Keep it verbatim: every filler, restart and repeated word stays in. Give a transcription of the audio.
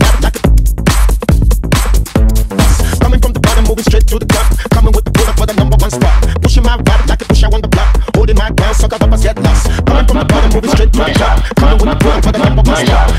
rap like a coming from the bottom, moving straight to the top. Coming with the bullet for the number one spot. Pushing my rap like a push I on the block. Holding my ground, suck up, I get lost. Coming from the bottom, moving straight to the top. Coming with the bullet for the number one spot.